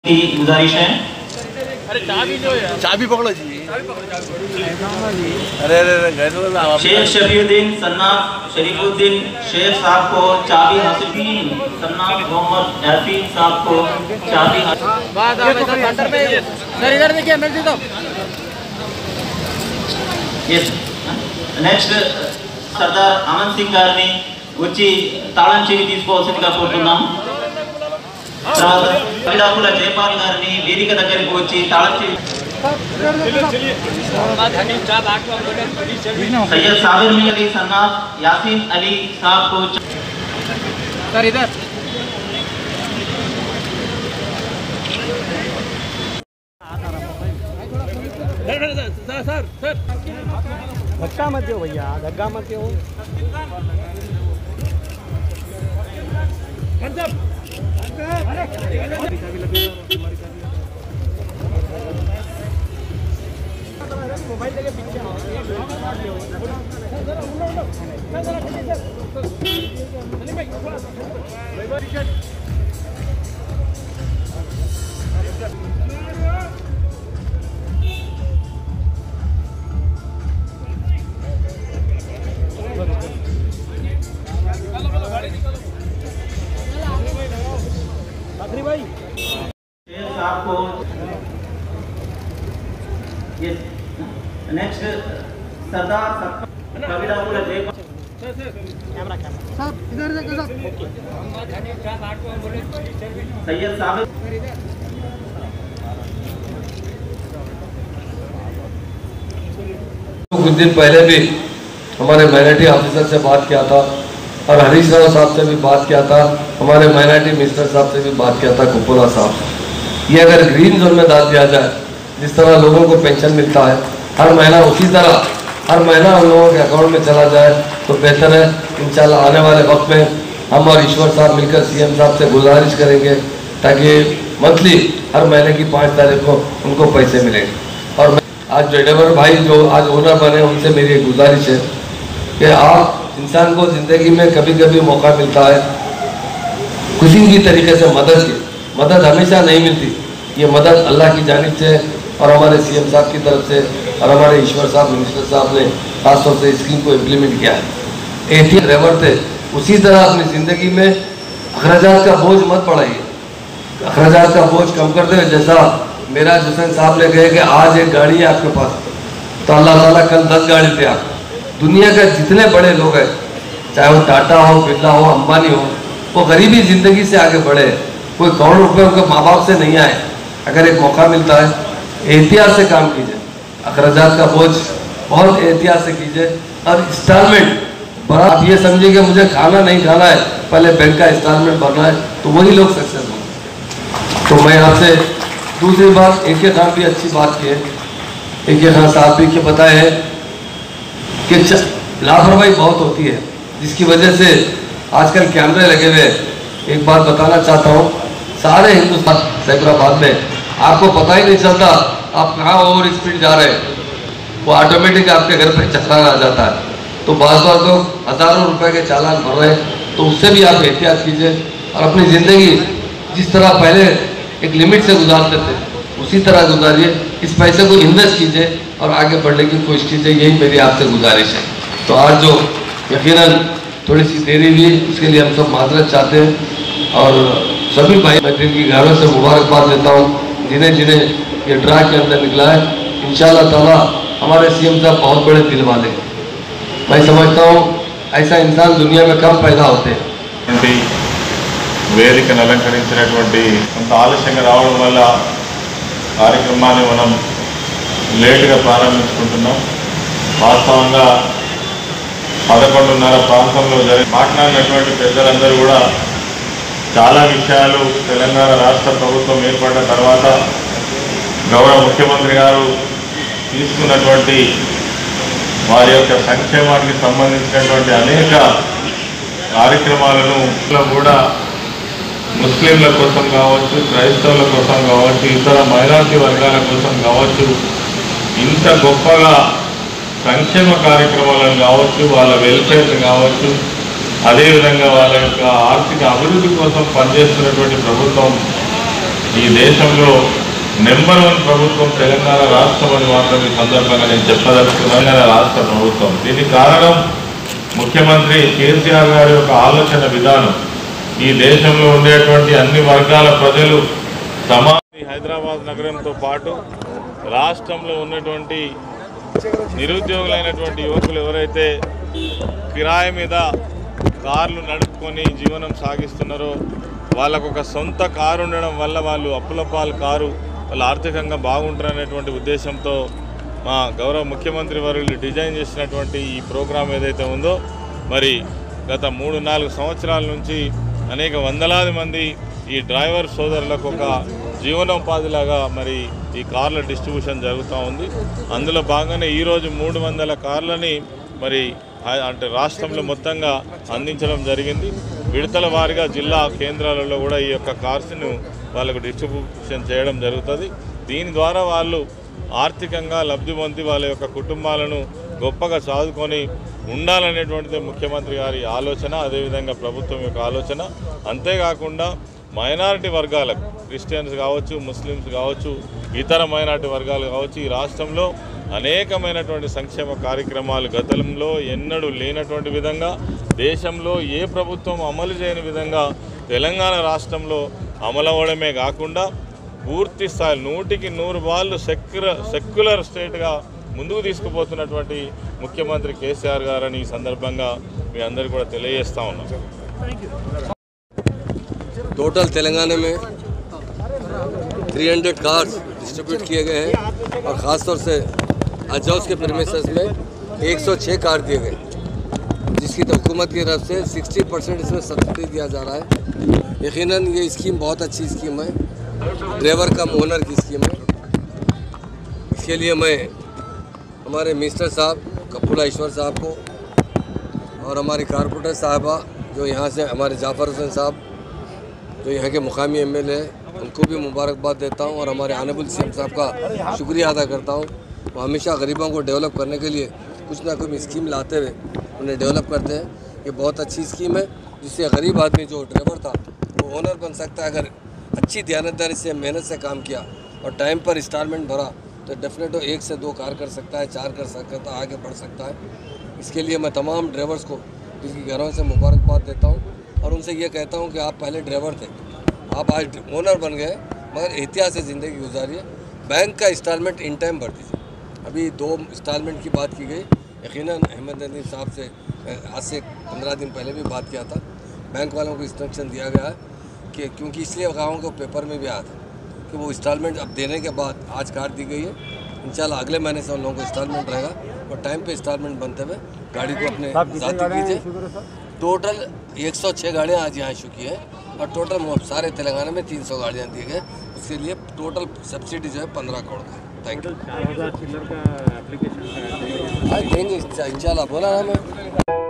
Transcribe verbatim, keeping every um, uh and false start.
की गुजारिश है। अरे चाबी जो है चाबी पकड़ो जी। अरे अरे शेख शफीउद्दीन सन्नाफ शरीफुद्दीन शेख साहब को चाबी हासिल की। सन्नाफ मोहम्मद हफीज साहब को चाबी सर इधर देखिए मिल तो నెక్స్ట్ సర్దార్ అమన్ సింగ్ గారిని వచ్చి తాళం చెవి తీసుకోవాల్సిందిగా కోరుతున్నాం। తర్వాత కవిడాకుల జయపాల్ గారిని వేదిక దగ్గరికి వచ్చి తాళం చెవి सैयद साबिर मियां अली सन्नाफ यासीन अली साहब को सर इधर सर सर सर धक्का मत दो भैया, धक्का मत दो। मोबाइल लेके पीछे भाई साहब को ये नेक्स्ट सरदार कविडाकुल जयपाल कैमरा कैमरा सर इधर इधर सैयद साबिर कुछ दिन पहले भी हमारे माइनॉरिटी ऑफिसर से बात किया था और हरीश राव साहब से भी बात किया था, हमारे माइनॉरिटी मिनिस्टर साहब से भी बात किया था कुपोला साहब। ये अगर ग्रीन जोन में डाल दिया जाए, जिस तरह लोगों को पेंशन मिलता है हर महीना, उसी तरह हर महीना उन लोगों के अकाउंट में चला जाए तो बेहतर है। इंशाल्लाह आने वाले वक्त में हम और ईश्वर साहब मिलकर सीएम साहब से गुजारिश करेंगे ताकि मंथली हर महीने की पाँच तारीख को उनको पैसे मिलेंगे। और आज ड्राइवर भाई जो आज ओनर बने उनसे मेरी एक गुजारिश है कि आप इंसान को ज़िंदगी में कभी कभी मौका मिलता है किसी भी तरीके से मदद की, मदद हमेशा नहीं मिलती। ये मदद अल्लाह की जानिब से और हमारे सीएम साहब की तरफ से और हमारे ईश्वर साहब मिनिस्टर साहब ने खासतौर से स्कीम को इम्प्लीमेंट किया है। एहतियात ड्राइवर थे, उसी तरह अपनी ज़िंदगी में अखराजात का बोझ मत बढ़ाइए, अखराजात का बोझ कम करते हुए, जैसा मेरा हुसैन साहब ने कहे कि आज एक गाड़ी है आपके पास तो अल्लाह ताला कल दस गाड़ी थे। आप दुनिया के जितने बड़े लोग हैं, चाहे वो टाटा हो, बिरला हो, अंबानी हो, वो गरीबी ज़िंदगी से आगे बढ़े, कोई करोड़ रुपए उनके माँ बाप से नहीं आए। अगर एक मौका मिलता है एहतियात से काम कीजिए, अखराजात का बोझ बहुत एहतियात से कीजिए और इंस्टॉलमेंट बड़ा, आप ये समझिए कि मुझे खाना नहीं खाना है, पहले बैंक का इंस्टॉलमेंट भरना है, तो वही लोग सक्सेस होंगे। तो मैं आपसे दूसरी बात, एक खान भी अच्छी बात की है, एक खान साहब भी के बताए हैं कि लापरवाही बहुत होती है जिसकी वजह से आजकल कैमरे लगे हुए। एक बात बताना चाहता हूँ, सारे हिंदुस्तान सैबराबाद में आपको पता ही नहीं चलता आप कहाँ ओवर स्पीड जा रहे हैं, वो ऑटोमेटिक आपके घर पे चालान आ जाता है। तो बार बार तो हज़ारों रुपए के चालान भर रहे हैं, तो उससे भी आप एहतियात कीजिए और अपनी ज़िंदगी जिस तरह पहले एक लिमिट से गुजारते थे उसी तरह गुजारिए। इस पैसे को इन्वेस्ट कीजिए और आगे बढ़ने की कोशिश कीजिए, यही मेरी आपसे गुजारिश है। तो आज जो यकीनन थोड़ी सी देरी हुई उसके लिए हम सब माजरत चाहते हैं और सभी भाई मैं दिल की गहराई से मुबारकबाद देता हूँ जिन्हें जिन्हें ये ड्रा के अंदर निकला है। इंशाअल्लाह ताला हमारे सीएम साहब बहुत बड़े दिल वाले हैं। मैं समझता हूँ ऐसा इंसान दुनिया में कम पैदा होते हैं। వేదికను అలంకరించినటువంటి కొంత ఆలస్యంగా రావడం వల్ల కార్యక్రమాన్ని మనం లేటుగా ప్రారంభించుకుంటున్నాం। వాస్తవంగా పదకొండున్నర ప్రాంతంలో జరిగి మాట్లాడినటువంటి పెద్దలందరూ కూడా చాలా విషయాలు తెలంగాణ రాష్ట్ర ప్రభుత్వం ఏర్పడిన తర్వాత గౌరవ ముఖ్యమంత్రి గారు తీసుకున్నటువంటి వారి యొక్క సంక్షేమానికి సంబంధించినటువంటి అనేక కార్యక్రమాలను కూడా ముస్లింల కోసం కావచ్చు, క్రైస్తవుల కోసం కావచ్చు, ఇతర మైనారిటీ వర్గాల కోసం కావచ్చు, ఇంత గొప్పగా సంక్షేమ కార్యక్రమాలను కావచ్చు, వాళ్ళ వెల్ఫేర్ కావచ్చు, అదేవిధంగా వాళ్ళ యొక్క ఆర్థిక అభివృద్ధి కోసం పనిచేస్తున్నటువంటి ప్రభుత్వం ఈ దేశంలో నెంబర్ వన్ ప్రభుత్వం తెలంగాణ రాష్ట్రం అని మాత్రం ఈ సందర్భంగా నేను చెప్పదలుచుకున్నాను. రాష్ట్ర ప్రభుత్వం దీనికి కారణం ముఖ్యమంత్రి కేసీఆర్ గారి యొక్క ఆలోచన విధానం. ఈ దేశంలో ఉండేటువంటి అన్ని వర్గాల ప్రజలు సమాన హైదరాబాద్ నగరంతో పాటు రాష్ట్రంలో ఉన్నటువంటి నిరుద్యోగులైనటువంటి యువకులు ఎవరైతే కిరాయి మీద కార్లు నడుపుకొని జీవనం సాగిస్తున్నారో వాళ్ళకు ఒక సొంత కారు ఉండడం వల్ల వాళ్ళు అప్పులపాలు కారు వాళ్ళు ఆర్థికంగా బాగుంటారనేటువంటి ఉద్దేశంతో మా గౌరవ ముఖ్యమంత్రి వర్యులు డిజైన్ చేసినటువంటి ఈ ప్రోగ్రాం ఏదైతే ఉందో మరి గత మూడు నాలుగు సంవత్సరాల నుంచి అనేక వందలాది మంది ఈ డ్రైవర్ సోదరులకు ఒక జీవనోపాధిలాగా మరి ఈ కార్ల డిస్ట్రిబ్యూషన్ జరుగుతూ ఉంది. అందులో భాగంగానే ఈరోజు మూడు వందల కార్లని మరి అంటే రాష్ట్రంలో మొత్తంగా అందించడం జరిగింది. విడతల వారీగా జిల్లా కేంద్రాలలో కూడా ఈ యొక్క కార్స్ను వాళ్ళకు డిస్ట్రిబ్యూషన్ చేయడం జరుగుతుంది. దీని ద్వారా వాళ్ళు ఆర్థికంగా లబ్ధి పొంది వాళ్ళ యొక్క కుటుంబాలను గొప్పగా సాదుకొని ఉండాలనేటువంటిది ముఖ్యమంత్రి గారి ఆలోచన, అదేవిధంగా ప్రభుత్వం యొక్క ఆలోచన. అంతేకాకుండా మైనారిటీ వర్గాలకు క్రిస్టియన్స్ కావచ్చు, ముస్లిమ్స్ కావచ్చు, ఇతర మైనారిటీ వర్గాలు కావచ్చు ఈ రాష్ట్రంలో అనేకమైనటువంటి సంక్షేమ కార్యక్రమాలు గతంలో ఎన్నడూ లేనటువంటి విధంగా దేశంలో ఏ ప్రభుత్వం అమలు చేయని విధంగా తెలంగాణ రాష్ట్రంలో అమలు అవ్వడమే కాకుండా పూర్తి స్థాయి నూటికి నూరు వాళ్ళు సెక్యులర్ సెక్యులర్ స్టేట్గా ముందుకు తీసుకుపోతున్నటువంటి ముఖ్యమంత్రి కేసీఆర్ గారని ఈ సందర్భంగా మీ అందరికీ కూడా తెలియజేస్తా ఉన్నాం. टोटल तेलंगाना में तीन सौ कार्स डिस्ट्रीब्यूट किए गए हैं और ख़ासतौर से अजाउस के प्रीमिसेस में एक सौ छह कार दिए गए, जिसकी तो हुकूमत की तरफ से साठ परसेंट इसमें सब्सिडी दिया जा रहा है। यकीनन ये स्कीम बहुत अच्छी स्कीम है, ड्राइवर कम ओनर की स्कीम है। इसके लिए मैं हमारे मिनिस्टर साहब कपूला ईश्वर साहब को और हमारी कारपोरेटर साहबा जो यहाँ से हमारे जाफ़र हुसैन साहब जो यहाँ के मुकामी एम एल ए उनको भी मुबारकबाद देता हूँ और हमारे आनेबुल सी एम साहब का शुक्रिया अदा करता हूँ। वो हमेशा गरीबों को डेवलप करने के लिए कुछ ना कुछ स्कीम लाते हुए उन्हें डेवलप करते हैं। ये बहुत अच्छी स्कीम है जिससे गरीब आदमी जो ड्राइवर था वो ओनर बन सकता है। अगर अच्छी ध्यानदारी से मेहनत से काम किया और टाइम पर इंस्टॉलमेंट भरा तो डेफिनेट एक से दो कार कर सकता है, चार कर सकता है, आगे बढ़ सकता है। इसके लिए मैं तमाम ड्राइवर्स को जिनकी घरों से मुबारकबाद देता हूँ और उनसे ये कहता हूँ कि आप पहले ड्राइवर थे, आप आज ओनर बन गए, मगर एहतियात से ज़िंदगी गुजारिए। बैंक का इंस्टॉलमेंट इन टाइम भर दीजिए। अभी दो इंस्टॉलमेंट की बात की गई, यकीनन अहमद नदीम साहब से आज से पंद्रह दिन पहले भी बात किया था। बैंक वालों को इंस्ट्रक्शन दिया गया है कि क्योंकि इसलिए गाँव को पेपर में भी आया था कि वो इंस्टॉलमेंट अब देने के बाद आज काट दी गई है, इंशाल्लाह अगले महीने से उन लोगों को इंस्टॉलमेंट रहेगा और टाइम पे इंस्टॉलमेंट बनते हुए गाड़ी को अपने साथी कीजिए। टोटल एक सौ छः गाड़ियाँ आज यहाँ इशू की है और टोटल सारे तेलंगाना में तीन सौ गाड़ियाँ दी गए। उसके लिए टोटल सब्सिडी जो है पंद्रह करोड़ का। Thank you. आज देंगे इंशाल्लाह, बोला ना मैं।